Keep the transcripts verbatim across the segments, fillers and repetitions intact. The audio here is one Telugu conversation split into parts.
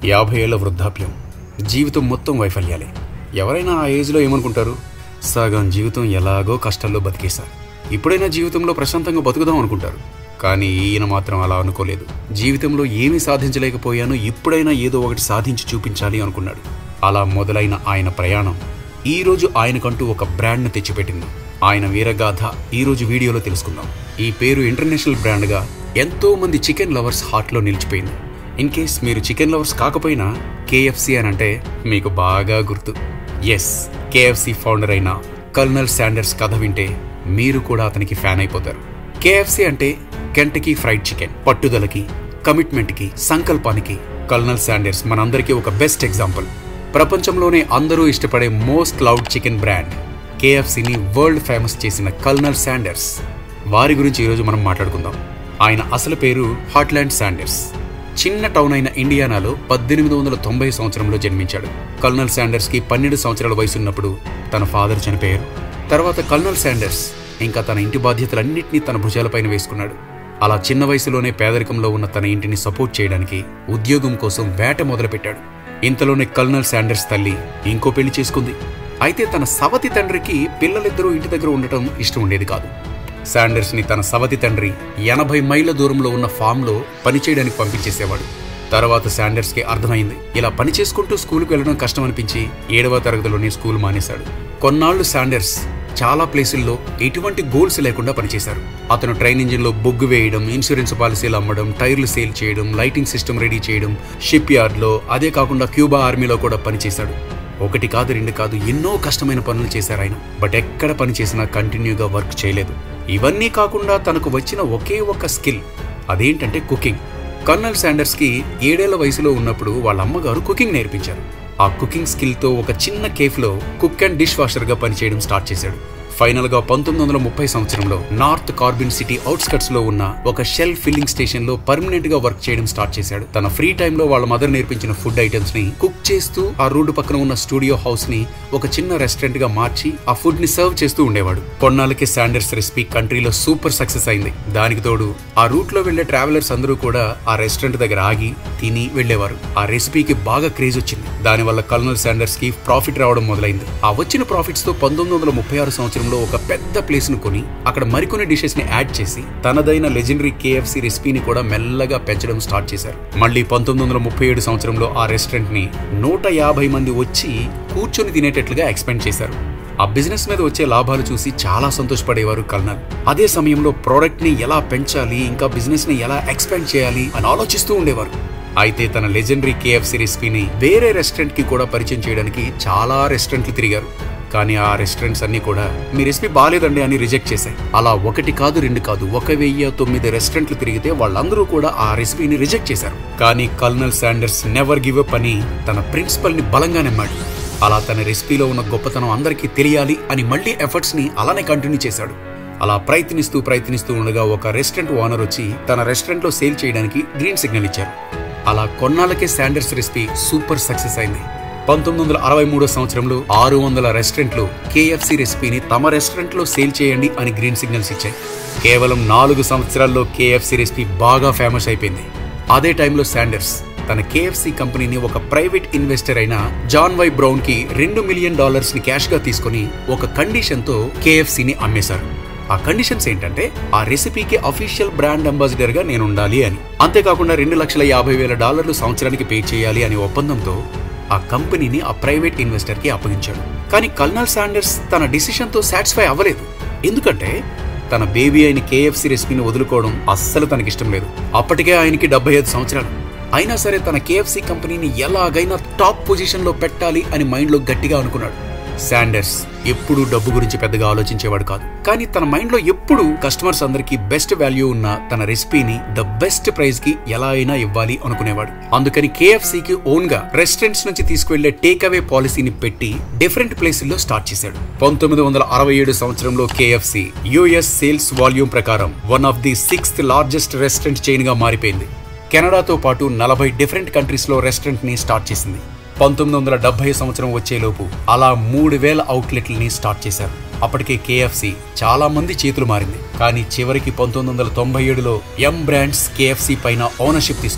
యాభై ఏళ్ల వృద్ధాప్యం, జీవితం మొత్తం వైఫల్యాలే. ఎవరైనా ఆ ఏజ్లో ఏమనుకుంటారు? సగం జీవితం ఎలాగో కష్టాల్లో బతికేశారు, ఇప్పుడైనా జీవితంలో ప్రశాంతంగా బతుకుదాం అనుకుంటారు. కానీ ఈయన మాత్రం అలా అనుకోలేదు. జీవితంలో ఏమీ సాధించలేకపోయాను, ఇప్పుడైనా ఏదో ఒకటి సాధించి చూపించాలి అనుకున్నాడు. అలా మొదలైన ఆయన ప్రయాణం ఈరోజు ఆయనకంటూ ఒక బ్రాండ్ను తెచ్చిపెట్టింది. ఆయన వీరగాథ ఈరోజు వీడియోలో తెలుసుకుందాం. ఈ పేరు ఇంటర్నేషనల్ బ్రాండ్గా ఎంతో మంది చికెన్ లవర్స్ హార్ట్లో నిలిచిపోయింది. ఇన్ కేస్ మీరు చికెన్ లవర్స్ కాకపోయినా కేఎఫ్సి అని అంటే మీకు బాగా గుర్తు. ఎస్, కేఎఫ్సి ఫౌండర్ అయిన కల్నల్ శాండర్స్ కథ వింటే మీరు కూడా అతనికి ఫ్యాన్ అయిపోతారు. కేఎఫ్సి అంటే కెంటకీ ఫ్రైడ్ చికెన్. పట్టుదలకి, కమిట్మెంట్కి, సంకల్పానికి కల్నల్ శాండర్స్ మనందరికీ ఒక బెస్ట్ ఎగ్జాంపుల్. ప్రపంచంలోనే అందరూ ఇష్టపడే మోస్ట్ లవ్డ్ చికెన్ బ్రాండ్ కేఎఫ్సిని వరల్డ్ ఫేమస్ చేసిన కల్నల్ శాండర్స్, వారి గురించి ఈరోజు మనం మాట్లాడుకుందాం. ఆయన అసలు పేరు హార్ట్లాండ్ శాండర్స్. చిన్న టౌన్ అయిన ఇండియానాలో పద్దెనిమిది వందల తొంభై సంవత్సరంలో జన్మించాడు. కల్నల్ శాండర్స్కి పన్నెండు సంవత్సరాల వయసున్నప్పుడు తన ఫాదర్ చనిపోయారు. తర్వాత కల్నల్ శాండర్స్ ఇంకా తన ఇంటి బాధ్యతలన్నింటినీ తన భుజాలపైన వేసుకున్నాడు. అలా చిన్న వయసులోనే పేదరికంలో ఉన్న తన ఇంటిని సపోర్ట్ చేయడానికి ఉద్యోగం కోసం వేట మొదలుపెట్టాడు. ఇంతలోనే కల్నల్ శాండర్స్ తల్లి ఇంకో పెళ్లి చేసుకుంది. అయితే తన సవతి తండ్రికి పిల్లలిద్దరూ ఇంటి దగ్గర ఉండటం ఇష్టం ఉండేది కాదు. శాండర్స్ ని తన సవతి తండ్రి ఎనభై మైళ్ళ దూరంలో ఉన్న ఫామ్ లో పనిచేయడానికి పంపించేసేవాడు. తర్వాత శాండర్స్ కి అర్థమైంది, ఇలా పని చేసుకుంటూ స్కూల్కి వెళ్లడం కష్టం అనిపించి ఏడవ తరగతిలోనే స్కూల్ మానేశాడు. కొన్నాళ్లు శాండర్స్ చాలా ప్లేసుల్లో ఎటువంటి గోల్స్ లేకుండా పనిచేశారు. అతను ట్రైన్ ఇంజిన్ లో బొగ్గు వేయడం, ఇన్సూరెన్స్ పాలసీలు అమ్మడం, టైర్లు సేల్ చేయడం, లైటింగ్ సిస్టమ్ రెడీ చేయడం, షిప్ యార్డ్ లో, అదే కాకుండా క్యూబా ఆర్మీలో కూడా పనిచేశాడు. ఒకటి కాదు రెండు కాదు ఎన్నో కష్టమైన పనులు చేశారు ఆయన. బట్ ఎక్కడ పని చేసినా కంటిన్యూగా వర్క్ చేయలేదు. ఇవన్నీ కాకుండా తనకు వచ్చిన ఒకే ఒక స్కిల్, అదేంటంటే కుకింగ్. కల్నల్ శాండర్స్ కి ఏడేళ్ల వయసులో ఉన్నప్పుడు వాళ్ళ అమ్మగారు కుకింగ్ నేర్పించారు. ఆ కుకింగ్ స్కిల్ తో ఒక చిన్న కేఫ్ లో కుక్ అండ్ డిష్ వాషర్ గా పనిచేయడం స్టార్ట్ చేశాడు. ఫైనల్ గా పంతొమ్మిది వందల ముప్పై సంవత్సరంలో నార్త్ కార్బిన్ సిటీ అవుట్స్కట్స్ లో ఉన్న ఒక షెల్ ఫిల్లింగ్ స్టేషన్ లో పర్మనెంట్ గా వర్క్ చేయడం స్టార్ట్ చేశాడు. తన ఫ్రీ టైమ్ లో వాళ్ళ మదర్ నేర్పించిన ఫుడ్ ఐటమ్స్ ని కుక్ చేస్తూ ఆ రోడ్డు పక్కన ఉన్న స్టూడియో హౌస్ ని ఒక చిన్న రెస్టారెంట్ గా మార్చి ఆ ఫుడ్ ని సర్వ్ చేస్తూ ఉండేవాడు. కొన్నాళ్ళకి శాండర్స్ రెసిపీ కంట్రీలో సూపర్ సక్సెస్ అయింది. దానికి తోడు ఆ రూట్ లో వెళ్లే ట్రావెలర్స్ అందరూ కూడా ఆ రెస్టారెంట్ దగ్గర ఆగి తిని వెళ్లేవారు. ఆ రెసిపీకి బాగా క్రేజ్ వచ్చింది. దానివల్ల కల్నల్ శాండర్స్ కి ప్రాఫిట్ రావడం మొదలైంది. ఆ వచ్చిన ప్రాఫిట్స్ తో పంతొమ్మిది వందల ముప్పై ఆరు సంవత్సరం ఒక పెద్ద ప్లేస్ ను కొని అక్కడ మరికొన్ని డిషెస్ ని యాడ్ చేసి తనదైన లెజెండరీ కేఎఫ్సి రెసిపీని కూడా మెల్లగా పెంచడం స్టార్ట్ చేశారు. మళ్ళీ పంతొమ్మిది వందల ముప్పై ఏడు సంవత్సరంలో ఆ రెస్టారెంట్ ని నూట యాభై మంది వచ్చి కూర్చొని తినేటట్లుగా ఎక్స్పెండ్ చేశారు. ఆ బిజినెస్ మీద వచ్చే లాభాలు చూసి చాలా సంతోషపడేవారు కల్నల్. అదే సమయంలో ప్రోడక్ట్ ని ఎలా పెంచాలి, ఇంకా బిజినెస్ ని ఎలా ఎక్స్పెండ్ చేయాలి అని ఆలోచిస్తూ ఉండేవారు. అయితే తన లెజెండరీ కేఎఫ్సి రెసిపీని వేరే రెస్టారెంట్ కి కూడా పరిచయం చేయడానికి చాలా రెస్టారెంట్లు తిరిగారు. కానీ ఆ రెస్టారెంట్స్ అన్ని కూడా మీ రెసిపీ బాలేదండి అని రిజెక్ట్ చేశాయి. అలా ఒకటి కాదు రెండు కాదు ఒక వెయ్యి తొమ్మిది రెస్టారెంట్లు తిరిగితే వాళ్ళందరూ కూడా ఆ రెసిపీని రిజెక్ట్ చేశారు. కానీ colonel Sanders never give up అని తన ప్రిన్సిపల్ ని బలంగా నమ్మాడు. అలా తన రెసిపీలో ఉన్న గొప్పతనం అందరికీ తెలియాలి అని మళ్ళీ ఎఫర్ట్స్ ని అలానే కంటిన్యూ చేశాడు. అలా ప్రయత్నిస్తూ ప్రయత్నిస్తూ ఉండగా ఒక రెస్టారెంట్ ఓనర్ వచ్చి తన రెస్టారెంట్ లో సేల్ చేయడానికి గ్రీన్ సిగ్నల్ ఇచ్చారు. అలా కొన్నాళ్ళకే శాండర్స్ రెసిపీ సూపర్ సక్సెస్ అయింది. పంతొమ్మిది వందల అరవై మూడో సంవత్సరంలో ఆరు వందల రెస్టారెంట్లు కేఎఫ్సి రెసిపీని తమ రెస్టారెంట్ లో సేల్ చేయండి అని గ్రీన్ సిగ్నల్స్ ఇచ్చాయి. కేవలం నాలుగు సంవత్సరాల్లో కేఎఫ్సి రెసిపీ బాగా ఫేమస్ అయిపోయింది. అదే టైంలో శాండర్స్ తన కేఎఫ్సి కంపెనీని ఒక ప్రైవేట్ ఇన్వెస్టర్ అయిన జాన్ వై బ్రౌన్ కి రెండు మిలియన్ డాలర్స్ ని క్యాష్ గా తీసుకుని ఒక కండిషన్ తో కేఎఫ్సిని అమ్మేశారు. ఆ కండిషన్స్ ఏంటంటే ఆ రెసిపీకి అఫీషియల్ బ్రాండ్ అంబాసిడర్ గా నేను ఉండాలి అని, అంతేకాకుండా రెండు లక్షల యాభై వేల డాలర్లు సంవత్సరానికి పే చేయాలి అనే ఒప్పందంతో ఆ కంపెనీని ఆ ప్రైవేట్ ఇన్వెస్టర్ కి అప్పగించాడు. కానీ కల్నల్ శాండర్స్ తన డిసిషన్ తో సాటిస్ఫై అవ్వలేదు. ఎందుకంటే తన బేబీ అయిన కేఎఫ్సి రెసిపీని వదులుకోవడం అస్సలు తనకిష్టం లేదు. అప్పటికే ఆయనకి డెబ్బై ఐదు సంవత్సరాలు అయినా సరే తన కేఎఫ్సి కంపెనీని ఎలాగైనా టాప్ పొజిషన్ లో పెట్టాలి అని మైండ్ లో గట్టిగా అనుకున్నాడు. శాండర్స్ ఎప్పుడూ డబ్బు గురించి పెద్దగా ఆలోచించేవాడు కాదు. కానీ తన మైండ్ లో ఎప్పుడు కస్టమర్స్ అందరికి బెస్ట్ వాల్యూ ఉన్న తన రెసిపీని ద బెస్ట్ ప్రైస్ కి ఎలా అయినా ఇవ్వాలి అనుకునేవాడు. అందుకని కేఎఫ్సి కి ఓన్ గా రెస్టారెంట్స్ నుంచి తీసుకువెళ్లే టేక్ అవే పాలసీని పెట్టి డిఫరెంట్ ప్లేసుల్లో స్టార్ట్ చేశాడు. పంతొమ్మిది వందల అరవై ఏడు సంవత్సరంలో కేఎఫ్సి యుఎస్ సేల్స్ వాల్యూమ్ ప్రకారం one of the sixth largest restaurant chain గా మారిపోయింది. కెనడాతో పాటు నలభై డిఫరెంట్ కంట్రీస్ లో రెస్టారెంట్ ని స్టార్ట్ చేసింది. పంతొమ్మిది వందల డెబ్బై సంవత్సరం వచ్చేలోపు అలా మూడు వేల అవుట్లెట్లని స్టార్ట్ చేశారు. అప్పటికే కేఎఫ్సి చాలా మంది చేతులు మారింది. కానీ చివరికి పంతొమ్మిది వందల తొంభై ఏడులో ఎం బ్రాండ్స్ కేఎఫ్సి పైన ఓనర్షిప్ తీసుకుంది.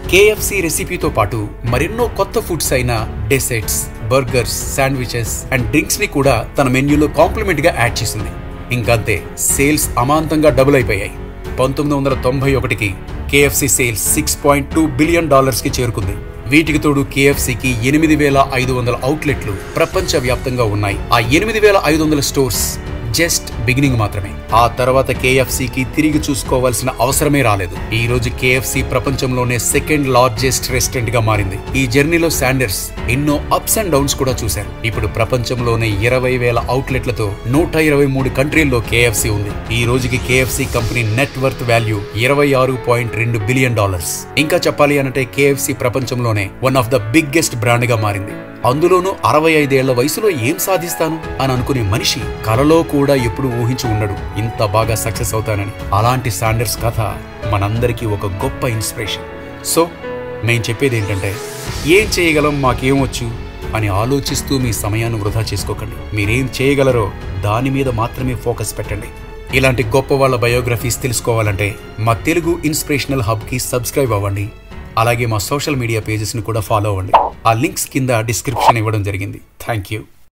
కేఎఫ్సి రెసిపీతో పాటు మరెన్నో కొత్త ఫుడ్స్ అయిన desserts, burgers, sandwiches and drinks ని కూడా తన మెన్యూలో కాంప్లిమెంట్ గా యాడ్ చేసింది. ఇంకంతే సేల్స్ అమాంతంగా డబుల్ అయిపోయాయి. పంతొమ్మిది వందల తొంభై ఒకటికి KFC sales six point two billion dollars కి చేరుకుంది. వీటికి తోడు కేఎఫ్సికి ఎనిమిది వేల ఐదు వందల అవుట్లెట్లు ప్రపంచ వ్యాప్తంగా ఉన్నాయి. ఆ ఎనిమిది వేల ఐదు వందల స్టోర్స్ జస్ట్ బిగినింగ్ మాత్రమే. ఆ తర్వాత కేఎఫ్సికి తిరిగి చూసుకోవాల్సిన అవసరమే రాలేదు. ఈ రోజు కేఎఫ్సి ప్రపంచంలోనే సెకండ్ లార్జెస్ట్ రెస్టారెంట్ గా మారింది. ఈ జర్నీలో శాండర్స్ ఎన్నో అప్స్ అండ్ డౌన్స్ కూడా చూశారు. ఇప్పుడు ప్రపంచంలోనే ఇరవై వేల అవుట్లెట్లతో నూట ఇరవై మూడు కంట్రీల్లో కేఎఫ్సి ఉంది. ఈ రోజుకి KFC company net worth value ఇరవై ఆరు పాయింట్ రెండు బిలియన్ డాలర్స్. ఇంకా చెప్పాలి అంటే కేఎఫ్సి ప్రపంచంలోనే one of the biggest brand గా మారింది. అందులోనూ అరవై ఐదేళ్ల వయసులో ఏం సాధిస్తాను అని అనుకునే మనిషి కలలో కూడా ఎప్పుడు ఊహించి ఉండడు ఇంత బాగా సక్సెస్ అవుతానని. అలాంటి శాండర్స్ కథ మనందరికీ ఒక గొప్ప ఇన్స్పిరేషన్. సో మేం చెప్పేది ఏంటంటే, ఏం చేయగలం, మాకేమొచ్చు అని ఆలోచిస్తూ మీ సమయాన్ని వృధా చేసుకోకండి. మీరేం చేయగలరో దాని మీద మాత్రమే ఫోకస్ పెట్టండి. ఇలాంటి గొప్ప వాళ్ళ బయోగ్రఫీస్ తెలుసుకోవాలంటే మా తెలుగు ఇన్స్పిరేషనల్ హబ్ కి సబ్స్క్రైబ్ అవ్వండి. అలాగే మా సోషల్ మీడియా పేజెస్ ని కూడా ఫాలో అవ్వండి. ఆ లింక్స్ కింద డిస్క్రిప్షన్ ఇవ్వడం జరిగింది. Thank you.